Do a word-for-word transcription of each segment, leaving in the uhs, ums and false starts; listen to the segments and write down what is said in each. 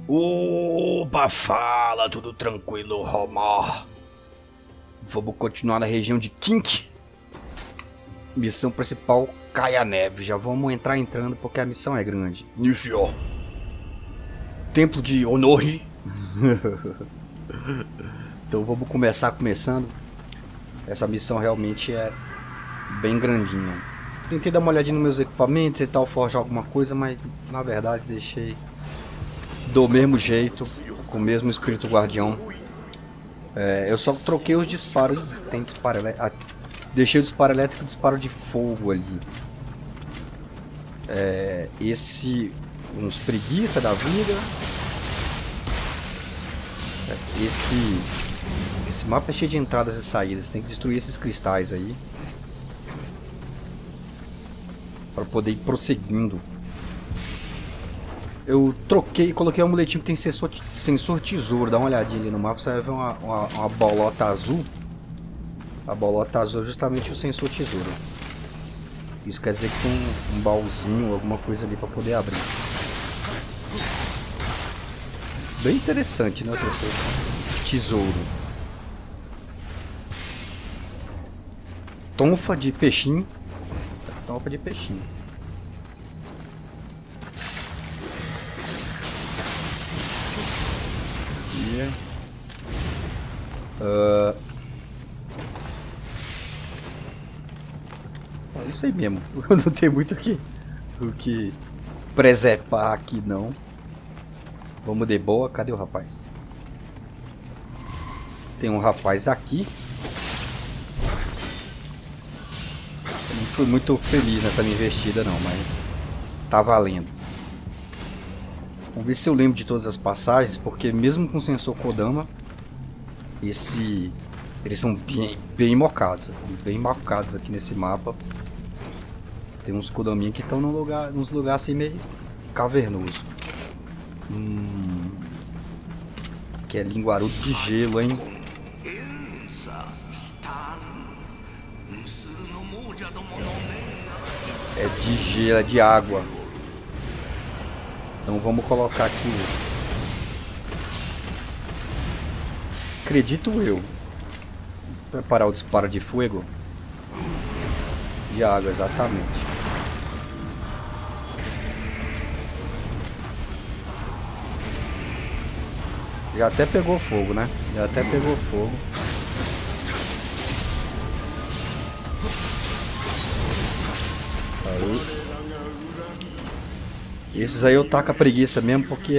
Opa, fala, tudo tranquilo, Romar? Vamos continuar na região de Kink. Missão principal, cai a neve. Já vamos entrar entrando porque a missão é grande. Iniciou. Templo de Onori. Então vamos começar começando. Essa missão realmente é bem grandinha. Tentei dar uma olhadinha nos meus equipamentos e tal, forjar alguma coisa, mas na verdade deixei do mesmo jeito, com o mesmo espírito guardião. É, eu só troquei os disparos. Tem disparo elétrico. Deixei o disparo elétrico e o disparo de fogo ali. É, esse. Uns preguiça da vida. Esse. Esse mapa é cheio de entradas e saídas. Tem que destruir esses cristais aí. Para poder ir prosseguindo. Eu troquei, coloquei um amuletinho que tem sensor, sensor tesouro. Dá uma olhadinha ali no mapa, você vai ver uma, uma, uma bolota azul. A bolota azul é justamente o sensor tesouro. Isso quer dizer que tem um, um baúzinho, alguma coisa ali para poder abrir. Bem interessante, né, sensor tesouro. Tonfa de peixinho. Tonfa de peixinho. Uh... É isso aí mesmo. Não tem muito o que, o que preservar aqui não. Vamos de boa. Cadê o rapaz? Tem um rapaz aqui. Eu não fui muito feliz nessa minha investida não, mas tá valendo. Vamos ver se eu lembro de todas as passagens, porque mesmo com o sensor Kodama, esse, eles são bem, bem mocados, bem marcados aqui nesse mapa. Tem uns Kodaminha que estão num lugar, nos lugares assim meio cavernoso. Hum, que é linguarudo de gelo, hein? É de gelo, é de água. Então vamos colocar aqui. Acredito eu. Preparar o disparo de fogo. De água, exatamente. Já até pegou fogo, né? Já até pegou fogo. Aí. Esses aí eu taco a preguiça mesmo porque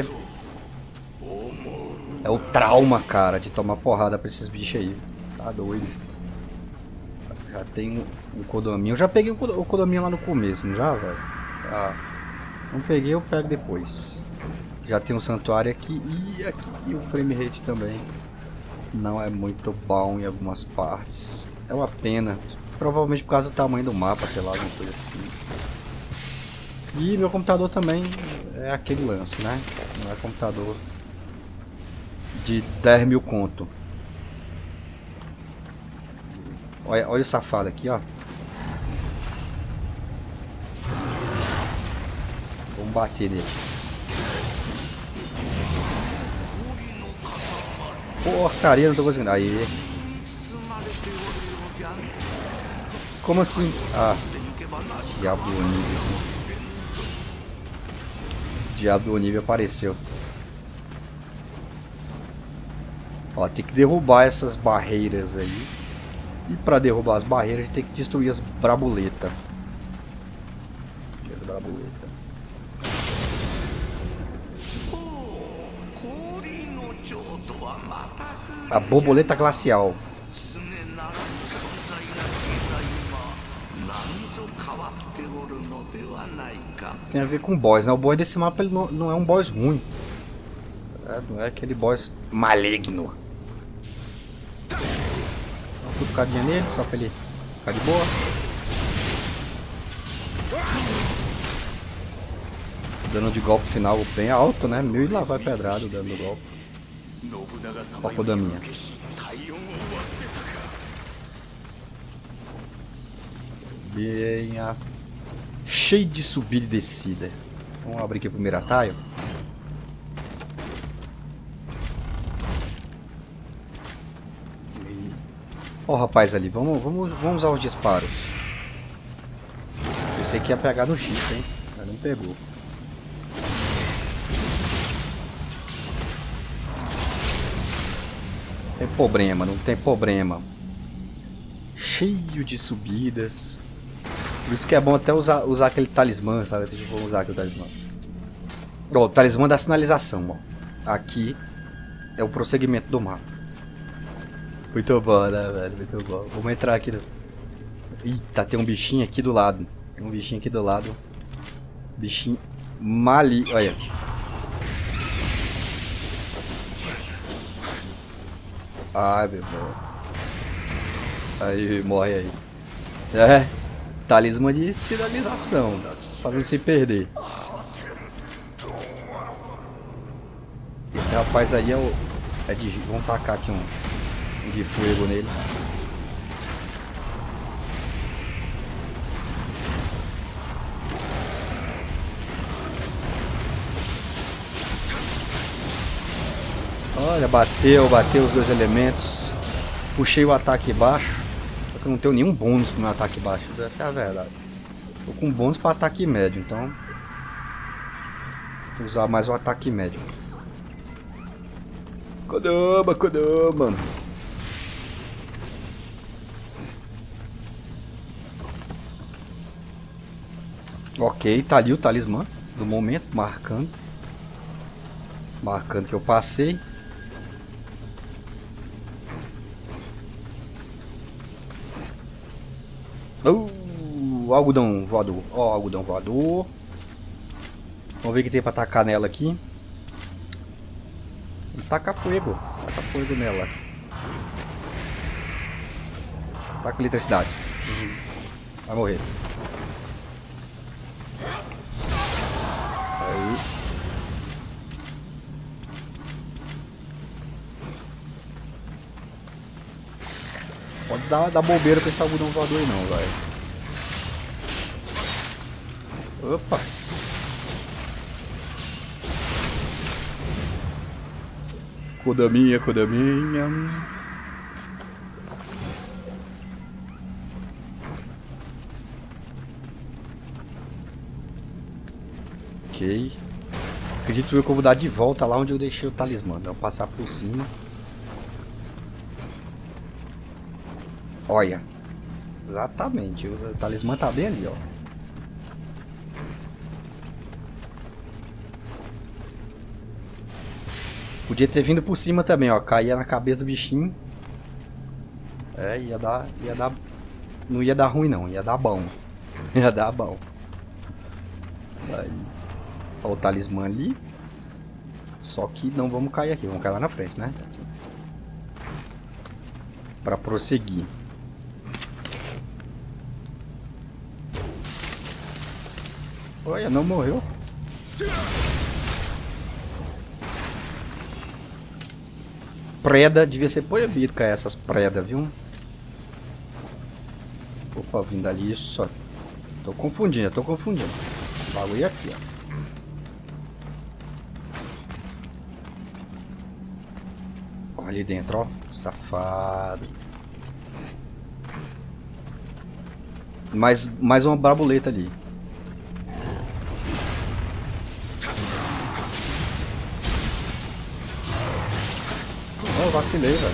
é o trauma, cara, de tomar porrada pra esses bichos aí. Tá doido. Já tem um, um Kodaminha. Eu já peguei um, o Kodaminha lá no começo, não já, velho? Ah, não peguei, eu pego depois. Já tem um santuário aqui e aqui e o frame rate também não é muito bom em algumas partes. É uma pena. Provavelmente por causa do tamanho do mapa, sei lá, alguma coisa assim. E meu computador também é aquele lance, né? Não é computador de dez mil conto. Olha, olha o safado aqui, ó. Vamos bater nele. Porcaria, não tô conseguindo. Aí. Como assim? Ah, diabo nível. Diabo do nível apareceu. Ó, tem que derrubar essas barreiras aí. E para derrubar as barreiras a gente tem que destruir as brabuletas. Brabuleta. A borboleta glacial. Tem a ver com boss, né? O boss desse mapa ele não, não é um boss ruim. É, não é aquele boss maligno. Dá uma cutucadinha nele, só pra ele ficar de boa. O dano de golpe final bem alto, né? Mil e lá vai pedrado o dano do golpe. Ó, Kodaminha. Bem a... cheio de subida e descida. Vamos abrir aqui o primeiro atalho. Ó o rapaz ali, vamos, vamos, vamos usar os disparos. Pensei que ia pegar no chifre, hein? Mas não pegou. Não tem problema, não tem problema. Cheio de subidas. Por isso que é bom até usar, usar aquele talismã, sabe? Deixa eu usar aqui o talismã. Ó, o talismã da sinalização, ó. Aqui é o prosseguimento do mapa. Muito bom, né, velho? Muito bom. Vamos entrar aqui. No... Eita, tem um bichinho aqui do lado. Tem um bichinho aqui do lado. Bichinho mali... Olha. Ai, meu Deus. Aí, morre aí. É. Talismã de sinalização. Pra não se perder. Esse rapaz aí é o... É de... Vamos tacar aqui um... um de fogo nele. Olha, bateu, bateu os dois elementos. Puxei o ataque baixo. Só que eu não tenho nenhum bônus pro meu ataque baixo. Essa é a verdade. Tô com bônus para ataque médio, então... Vou usar mais o ataque médio. Caramba, caramba. Ok, tá ali o talismã do momento, marcando. Marcando que eu passei. Uh, algodão voador. Ó, algodão voador. Vamos ver o que tem pra tacar nela aqui. Taca fogo. Taca fogo nela. Taca eletricidade. Vai morrer. Aí. Pode dar, dar bobeira com esse algodão voador aí não, velho. Opa. Kodaminha, Kodaminha. Ok. Acredito eu que eu vou dar de volta lá onde eu deixei o talismã. Vou passar por cima. Olha. Exatamente. O talismã tá bem ali, ó. Podia ter vindo por cima também, ó. Caía na cabeça do bichinho. É, ia dar. Ia dar. Não ia dar ruim não, ia dar bom. Ia dar bom. Aí. Ó, o talismã ali. Só que não vamos cair aqui, vamos cair lá na frente, né? Pra prosseguir. Olha, não morreu. Preda, devia ser proibido cair essas predas, viu? Opa, vindo ali, isso. Tô confundindo, tô confundindo. O bagulho é aqui, ó. Olha ali dentro, ó. Safado. Mais, mais uma brabuleta ali. Oh, vacilei, velho.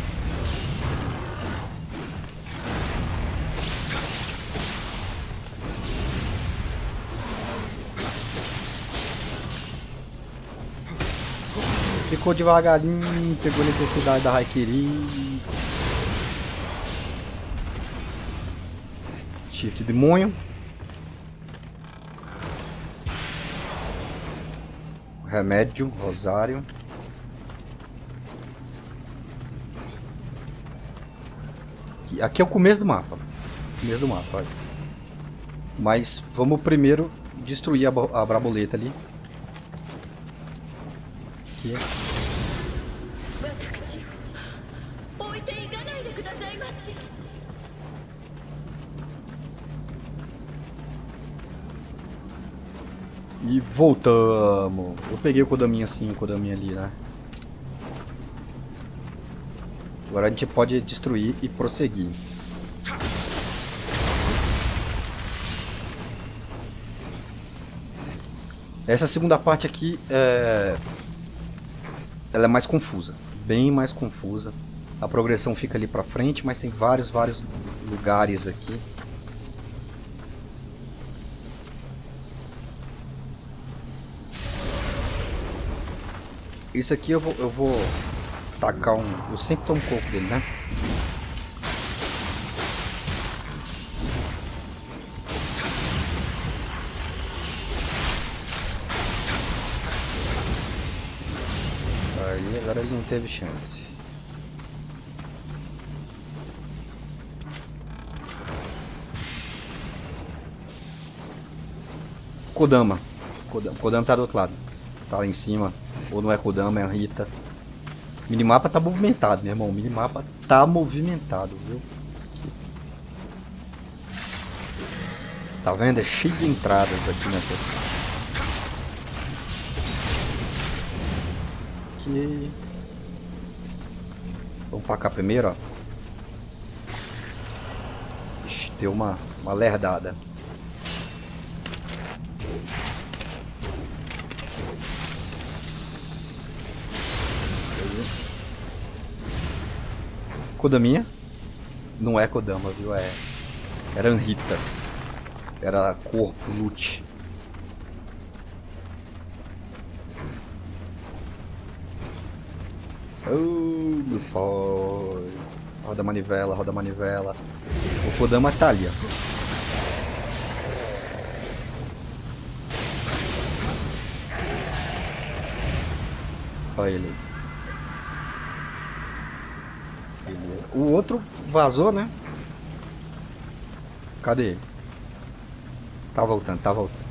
Ficou devagarinho, pegou a necessidade da Haikiri. Shift de munho. Remédio, rosário. Aqui é o começo do mapa. Começo do mapa, olha. Mas vamos primeiro destruir a, a braboleta ali. Aqui. E voltamos. Eu peguei o Kodaminha assim, o Kodaminha ali, né? Agora a gente pode destruir e prosseguir. Essa segunda parte aqui é... ela é mais confusa, bem mais confusa. A progressão fica ali pra frente, mas tem vários, vários lugares aqui. Isso aqui eu vou, eu vou tacar um... eu sempre tomo um pouco dele, né? Aí, agora ele não teve chance. Kodama. Kodama. Kodama tá do outro lado. Tá lá em cima. Ou não é Kodama, é a Rita. Minimapa tá movimentado, meu irmão. Minimapa tá movimentado, viu? Tá vendo? É cheio de entradas aqui nessas. Aqui. Vamos pra cá primeiro, ó. Ixi, deu uma, uma lerdada. Kodaminha? Não é Kodama, viu? É... era Anrita. Era corpo, lute. Oh, meu pai. Roda a manivela, roda a manivela. O Kodama tá ali, ó. Olha ele. Beleza. O outro vazou, né? Cadê ele? Tá voltando, tá voltando.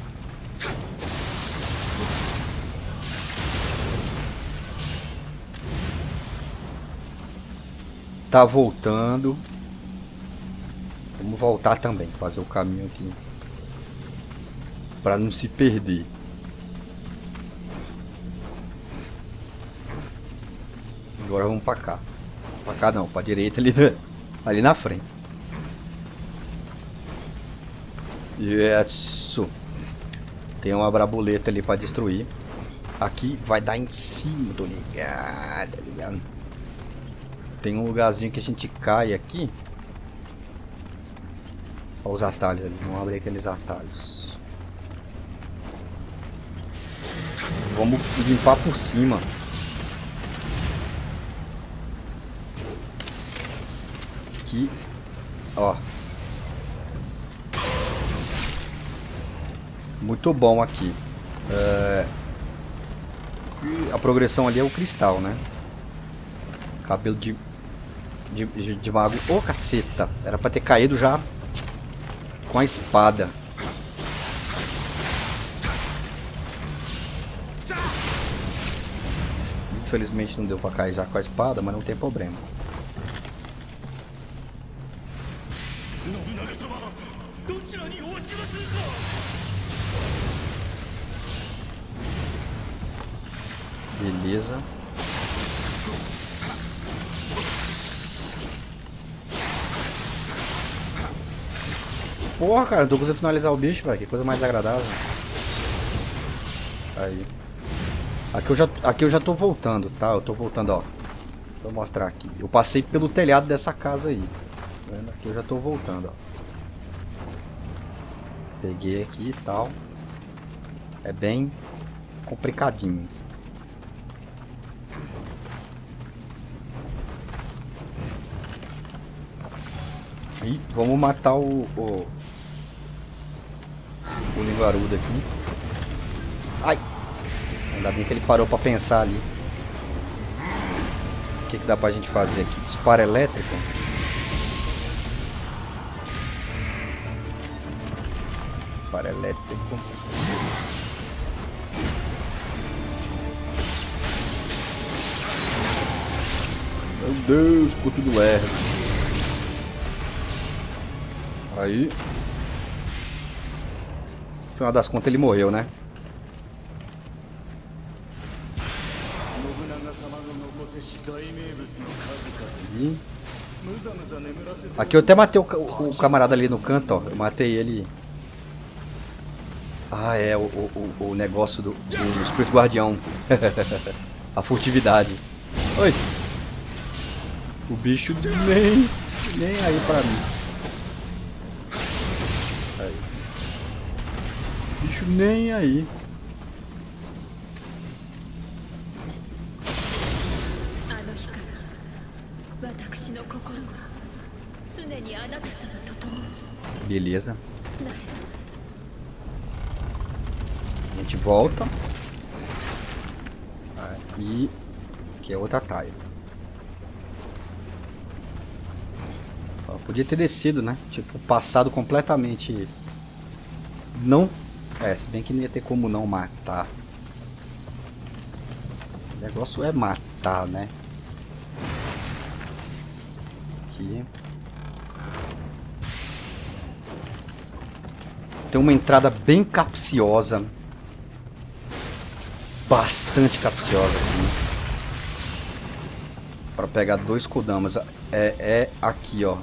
Tá voltando. Vamos voltar também, fazer o caminho aqui pra não se perder. Agora vamos pra cá. Pra cá não, pra direita ali, ali na frente. Isso. Tem uma braboleta ali pra destruir. Aqui vai dar em cima, tô ligado, tá ligado? Tem um lugarzinho que a gente cai aqui. Olha os atalhos ali, vamos abrir aqueles atalhos. Vamos limpar por cima. Aqui, ó. Muito bom aqui. É... A progressão ali é o cristal, né? Cabelo de, de, de, de mago. Ô, oh, caceta! Era pra ter caído já com a espada. Infelizmente não deu pra cair já com a espada, mas não tem problema. Beleza. Porra, cara, não tô conseguindo finalizar o bicho, velho. Que coisa mais agradável. Aí. Aqui eu, já, aqui eu já tô voltando, tá? Eu tô voltando, ó. Vou mostrar aqui. Eu passei pelo telhado dessa casa aí. Tá vendo? Aqui eu já tô voltando, ó. Peguei aqui e tal. É bem complicadinho. E vamos matar o... o... o linguarudo aqui. Ai! Ainda bem que ele parou pra pensar ali. O que, que dá pra gente fazer aqui? Disparo elétrico. Disparo elétrico. Meu Deus, ficou tudo errado. Aí. No final das contas ele morreu, né? E... aqui eu até matei o, o, o camarada ali no canto, ó. Eu matei ele. Ah, é o, o, o negócio do, do Espírito Guardião. A furtividade. Oi. O bicho nem, nem aí pra mim. Aí. O bicho nem aí. Beleza. A gente volta. Aqui. Aqui é outra taia. Podia ter descido, né? Tipo, passado completamente. Não. É, se bem que não ia ter como não matar. O negócio é matar, né? Aqui. Tem uma entrada bem capciosa. Bastante capciosa aqui. Para pegar dois Kodamas. É, é aqui, ó.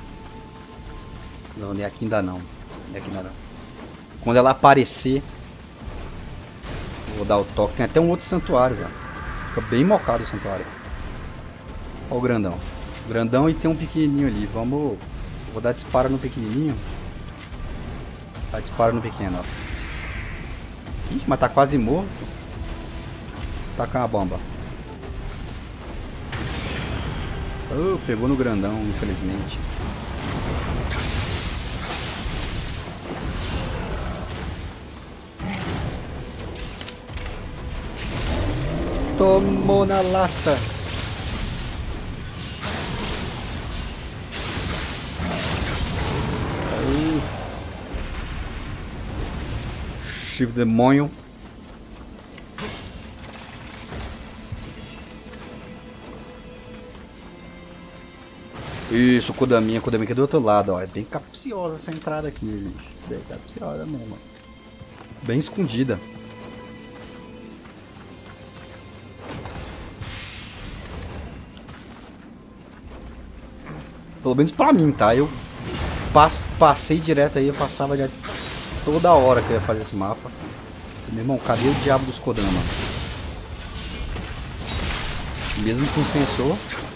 Não, nem aqui ainda não. Nem aqui ainda não. Quando ela aparecer, vou dar o toque. Tem até um outro santuário, já. Fica bem mocado o santuário. Olha o grandão. Grandão e tem um pequenininho ali. Vamos... Vou dar disparo no pequenininho. Dá disparo no pequeno, ó. Ih, mas tá quase morto. Tacar uma bomba. Oh, pegou no grandão, infelizmente. Tomou na lata. Uh. Chifre demônio. Isso, Kodaminha, Kodaminha aqui do outro lado, ó. É bem capciosa essa entrada aqui, bicho. Bem capciosa mesmo. Bem escondida. Pelo menos pra mim, tá? Eu passo, passei direto aí, eu passava já toda hora que eu ia fazer esse mapa. Meu irmão, cadê o diabo dos Kodama? Mesmo com sensor.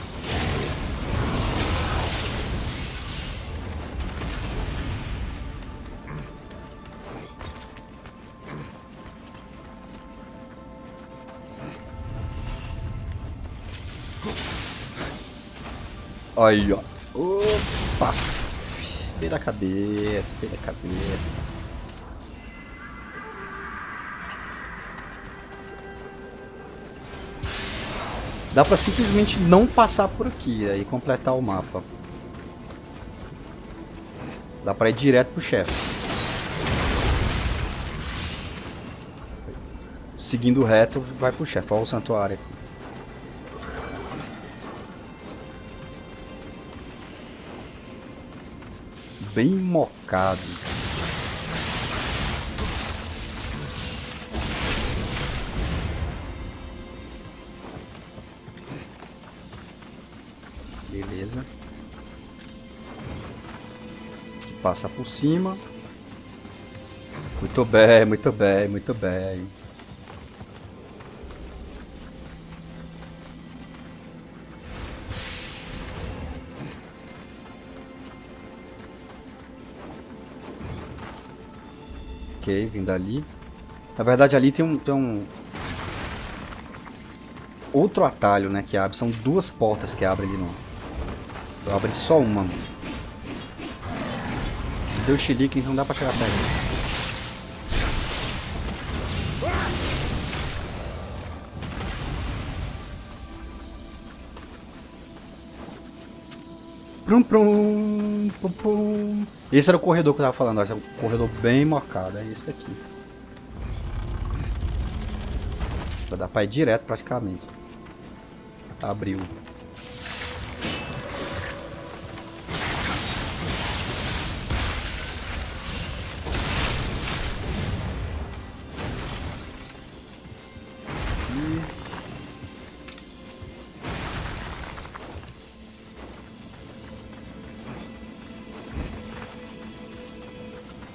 Aí, ó. Opa! Bem da cabeça, bem da cabeça. Dá pra simplesmente não passar por aqui aí completar o mapa. Dá pra ir direto pro chefe. Seguindo reto, vai pro chefe. Olha o santuário aqui. Bem mocado. Beleza. Passa por cima. Muito bem, muito bem, muito bem. Ok, vindo ali. Na verdade ali tem um, tem um outro atalho, né, que abre. São duas portas que abrem ali no. Eu abri só uma. Deu chilique, então não dá pra chegar perto. Prum, prum, pum, pum. Esse era o corredor que eu tava falando, esse é um corredor bem mocado, é esse daqui. Vai dar pra ir direto praticamente. Abriu.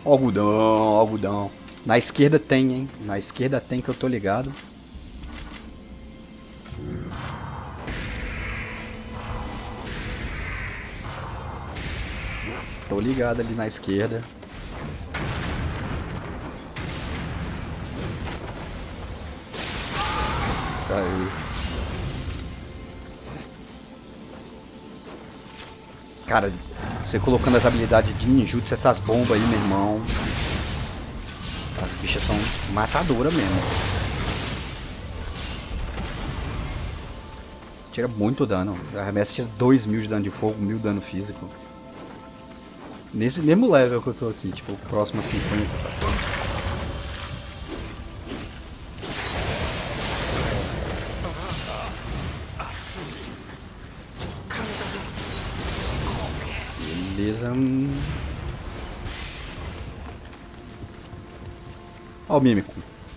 Algodão, algodão. Na esquerda tem, hein? Na esquerda tem que eu tô ligado. Tô ligado ali na esquerda. Tá aí. Cara, você colocando as habilidades de ninjutsu, essas bombas aí, meu irmão. As bichas são matadoras mesmo. Tira muito dano. A remessa tira dois mil de dano de fogo, mil de dano físico. Nesse mesmo level que eu tô aqui, tipo, próximo a cinquenta. Beleza. Ó o mímico.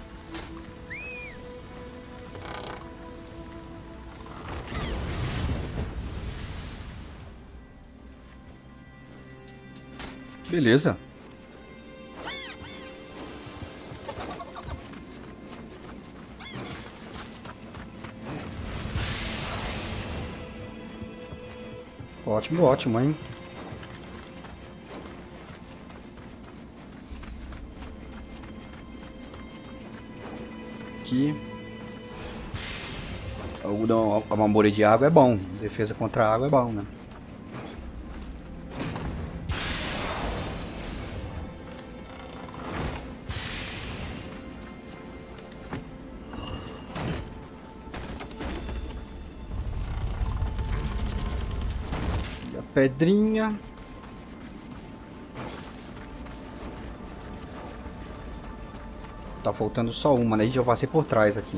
Beleza. Ótimo, ótimo, hein? Aqui. Algodão, a mamore de água é bom. Defesa contra a água é bom, né? E a pedrinha. Tá faltando só uma, né? Já passei por trás aqui.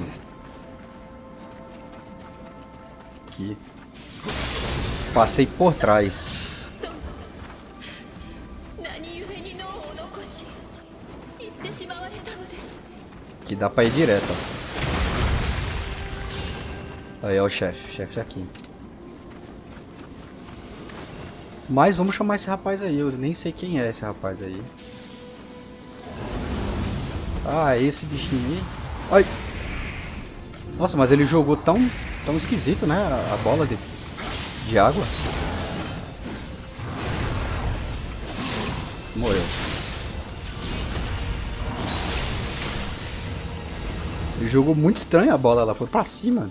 Aqui. Passei por trás. Que dá pra ir direto, ó. Aí é o chefe. O chefe aqui. Mas vamos chamar esse rapaz aí. Eu nem sei quem é esse rapaz aí. Ah, é esse bichinho aí. Ai. Nossa, mas ele jogou tão, tão esquisito, né? A, a bola de, de água. Morreu. Ele jogou muito estranho a bola, ela foi pra cima.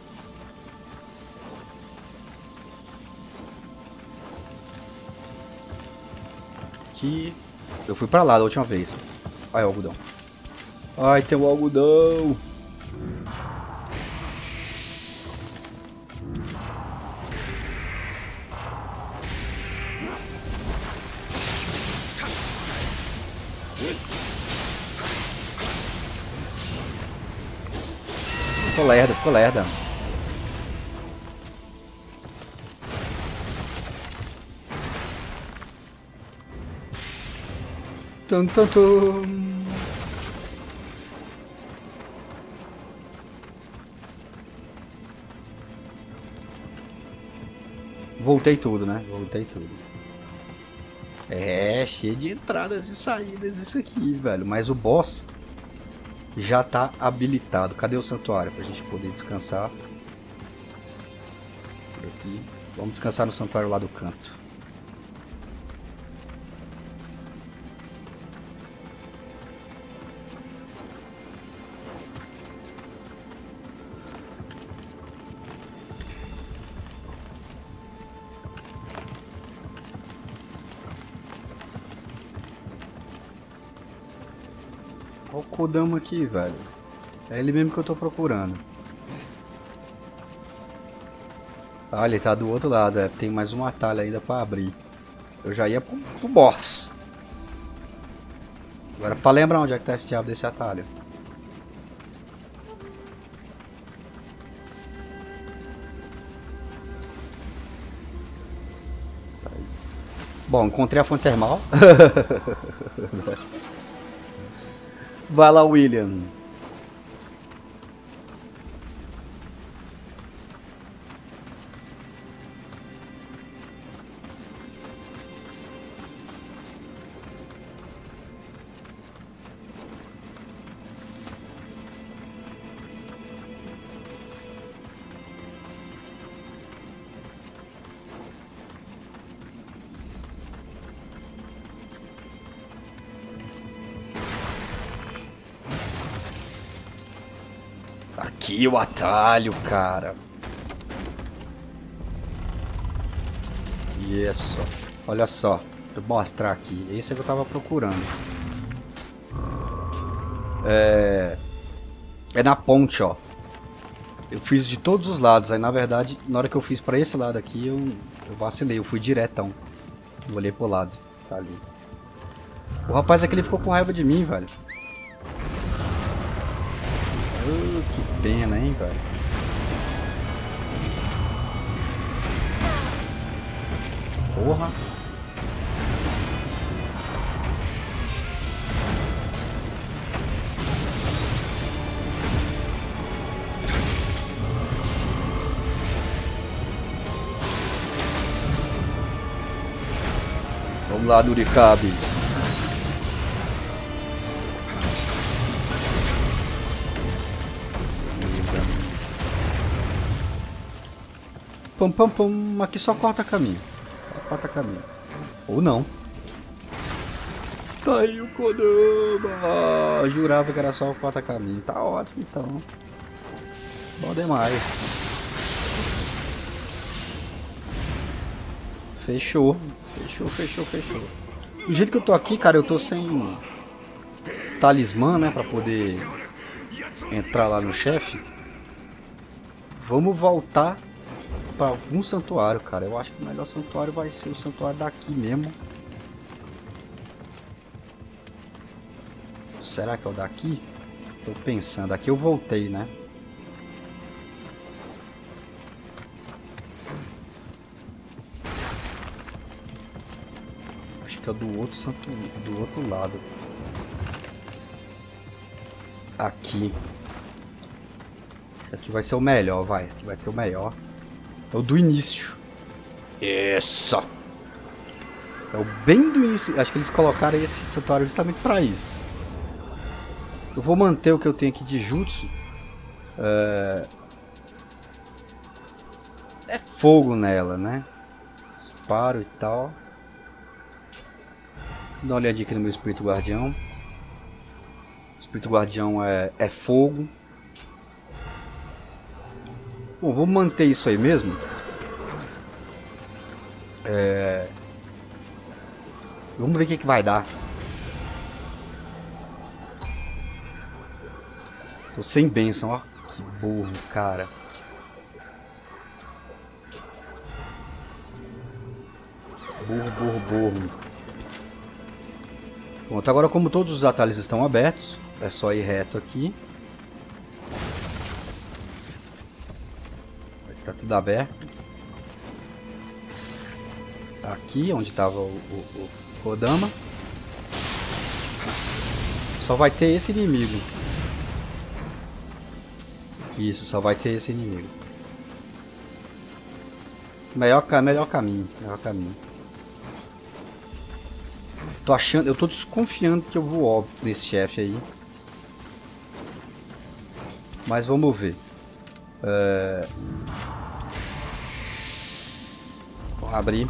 Aqui. Eu fui pra lá da última vez. Ai, o algodão. Ai, tem o algodão. Ficou lerda, ficou lerda. Tum, tum, tum. Voltei tudo, né? Voltei tudo. É, cheio de entradas e saídas isso aqui, velho. Mas o boss já tá habilitado. Cadê o santuário pra gente poder descansar? Aqui. Vamos descansar no santuário lá do canto. Olha o Kodama aqui, velho. É ele mesmo que eu tô procurando. Ah, ele tá do outro lado. É. Tem mais um atalho ainda pra abrir. Eu já ia pro, pro boss. Agora, pra lembrar onde é que tá esse diabo desse atalho. Bom, encontrei a fonte termal. Vai lá, William. Aqui o atalho, cara. Isso. Olha só. Vou mostrar aqui. Esse é que eu tava procurando. É... É na ponte, ó. Eu fiz de todos os lados. Aí, na verdade, na hora que eu fiz pra esse lado aqui, eu, eu vacilei. Eu fui diretão. Eu olhei pro lado. Tá ali. O rapaz aqui, ele ficou com raiva de mim, velho. Uh, que pena, hein, velho. Porra. Vamos lá, Nurikabe. Pum, pum, pum. Aqui só corta caminho. Só corta caminho. Ou não. Tá aí o Kodama. Jurava que era só o corta caminho. Tá ótimo, então. Bom demais. Fechou. Fechou, fechou, fechou. Do jeito que eu tô aqui, cara, eu tô sem talismã, né, pra poder entrar lá no chefe. Vamos voltar pra algum santuário, cara. Eu acho que o melhor santuário vai ser o santuário daqui mesmo. Será que é o daqui? Tô pensando. Aqui eu voltei, né? Que é do outro santo, do outro lado. Aqui. Aqui vai ser o melhor, vai. Aqui vai ter o melhor. É o do início. Isso. É o bem do início. Acho que eles colocaram esse santuário justamente para isso. Eu vou manter o que eu tenho aqui de jutsu. É, é fogo nela, né? Disparo e tal. Dá uma olhadinha aqui no meu espírito guardião. O espírito guardião é, é fogo. Bom, vou manter isso aí mesmo. É... Vamos ver o que, que vai dar. Tô sem bênção, ó. Que burro, cara. Burro, burro, burro. Pronto, agora como todos os atalhos estão abertos, é só ir reto aqui. Tá tudo aberto. Aqui, onde estava o, o, o Kodama. Só vai ter esse inimigo. Isso, só vai ter esse inimigo. Melhor, melhor caminho, melhor caminho. Tô achando, eu tô desconfiando que eu vou óbito nesse chefe aí. Mas vamos ver. É... Vou abrir.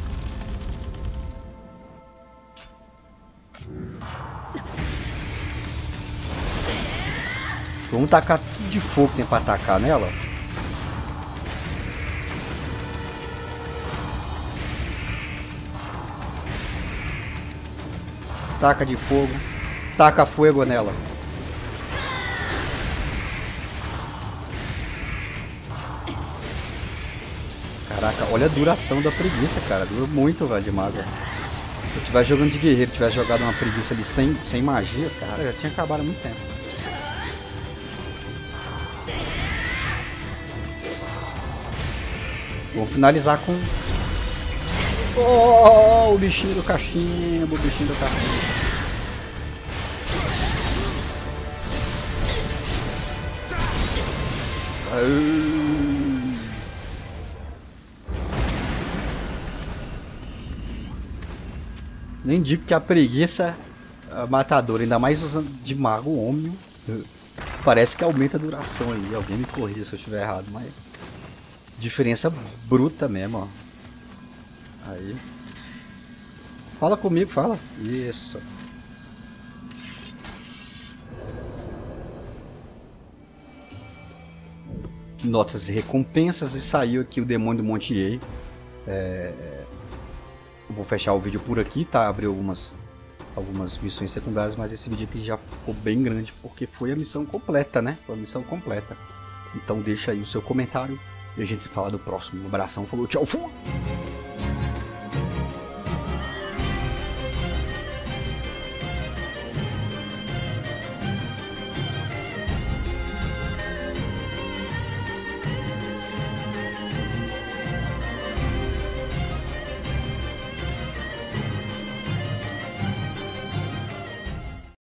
Vamos tacar tudo de fogo que tem pra atacar nela. Taca de fogo. Taca fogo nela. Caraca, olha a duração da preguiça, cara. Dura muito, velho, demais. Velho. Se eu tivesse jogando de guerreiro, tivesse jogado uma preguiça ali sem, sem magia, cara, já tinha acabado há muito tempo. Vou finalizar com... Oh, o bichinho do cachimbo, o bichinho do cachimbo. Nem digo que a preguiça é matadora, ainda mais usando de mago homem. Parece que aumenta a duração ali. Alguém me corrija se eu estiver errado, mas... Diferença bruta mesmo, ó. Aí. Fala comigo, fala. Isso. notas e recompensas e saiu aqui o Demônio do Monte Yei. É... Eu vou fechar o vídeo por aqui, tá? Abriu algumas, algumas missões secundárias, mas esse vídeo aqui já ficou bem grande porque foi a missão completa, né? Foi a missão completa. Então deixa aí o seu comentário e a gente se fala no próximo. Um abração, falou, tchau, fui!